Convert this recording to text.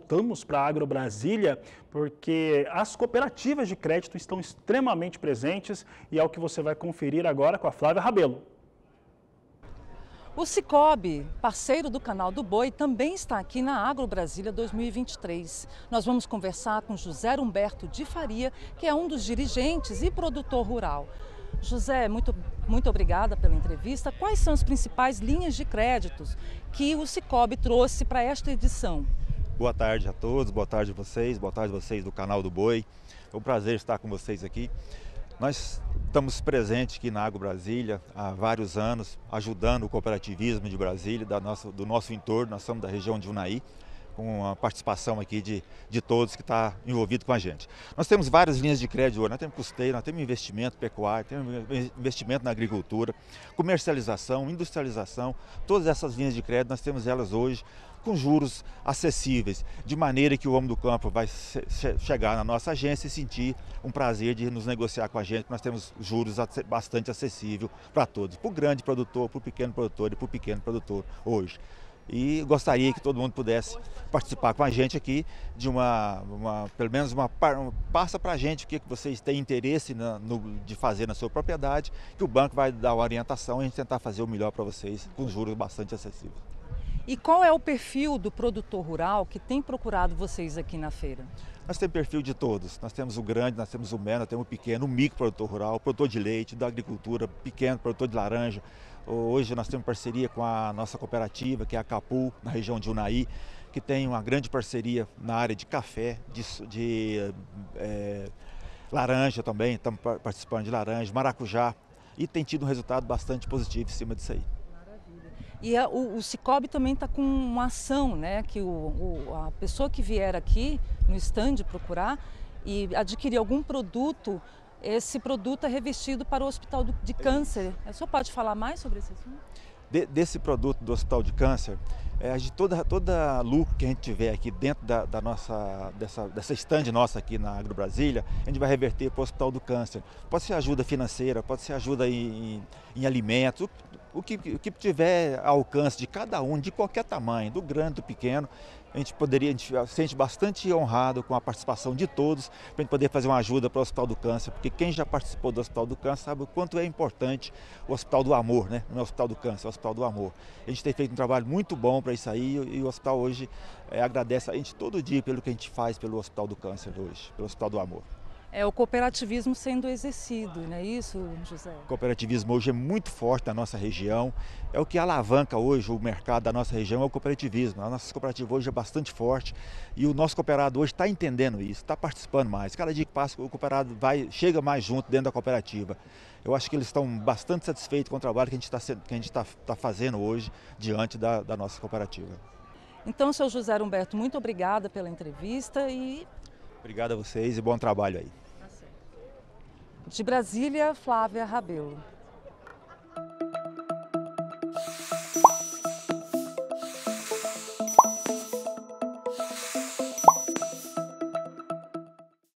voltamos para a AgroBrasília porque as cooperativas de crédito estão extremamente presentes e é o que você vai conferir agora com a Flávia Rabelo. O Sicoob, parceiro do Canal do Boi, também está aqui na AgroBrasília 2023. Nós vamos conversar com José Humberto de Faria, que é um dos dirigentes e produtor rural. José, muito obrigada pela entrevista. Quais são as principais linhas de créditos que o Sicoob trouxe para esta edição? Boa tarde a todos, boa tarde a vocês do Canal do Boi. É um prazer estar com vocês aqui. Nós estamos presentes aqui na AgroBrasília há vários anos, ajudando o cooperativismo de Brasília, do nosso entorno. Nós somos da região de Unai, com a participação aqui de todos que estão envolvidos com a gente. Nós temos várias linhas de crédito hoje, nós temos custeio, nós temos investimento pecuário, temos investimento na agricultura, comercialização, industrialização, todas essas linhas de crédito nós temos elas hoje com juros acessíveis, de maneira que o homem do campo vai chegar na nossa agência e sentir um prazer de nos negociar com a gente, porque nós temos juros bastante acessíveis para todos, para o grande produtor, para o pequeno produtor e para o pequeno produtor hoje. E gostaria que todo mundo pudesse participar com a gente aqui de pelo menos passa para a gente o que vocês têm interesse de fazer na sua propriedade, que o banco vai dar uma orientação e a gente tentar fazer o melhor para vocês com juros bastante acessíveis. E qual é o perfil do produtor rural que tem procurado vocês aqui na feira? Nós temos perfil de todos, nós temos o grande, nós temos o médio, nós temos o pequeno, o micro produtor rural, o produtor de leite, da agricultura, pequeno produtor de laranja. Hoje nós temos parceria com a nossa cooperativa, que é a Capu, na região de Unai, que tem uma grande parceria na área de café, de laranja também, estamos participando de laranja, maracujá, e tem tido um resultado bastante positivo em cima disso aí. E o Sicoob também está com uma ação, né, que a pessoa que vier aqui no stand procurar e adquirir algum produto, esse produto é revestido para o Hospital de Câncer. O senhor pode falar mais sobre esse assunto? Desse produto do Hospital de Câncer, de toda lucro que a gente tiver aqui dentro dessa stand nossa aqui na AgroBrasília, a gente vai reverter para o Hospital do Câncer. Pode ser ajuda financeira, pode ser ajuda em alimentos, o que tiver ao alcance de cada um, de qualquer tamanho, do grande, do pequeno. A gente se sente bastante honrado com a participação de todos, para a gente poder fazer uma ajuda para o Hospital do Câncer, porque quem já participou do Hospital do Câncer sabe o quanto é importante o Hospital do Amor, né? Não é o Hospital do Câncer, é o Hospital do Amor. A gente tem feito um trabalho muito bom para isso aí e o hospital hoje agradece a gente todo dia pelo que a gente faz pelo Hospital do Câncer hoje, pelo Hospital do Amor. É o cooperativismo sendo exercido, não é isso, José? O cooperativismo hoje é muito forte na nossa região, é o que alavanca hoje o mercado da nossa região, é o cooperativismo. A nossa cooperativa hoje é bastante forte e o nosso cooperado hoje está entendendo isso, está participando mais. Cada dia que passa o cooperado chega mais junto dentro da cooperativa. Eu acho que eles estão bastante satisfeitos com o trabalho que a gente está fazendo hoje diante da nossa cooperativa. Então, seu José Humberto, muito obrigada pela entrevista e... Obrigado a vocês e bom trabalho aí. De Brasília, Flávia Rabelo.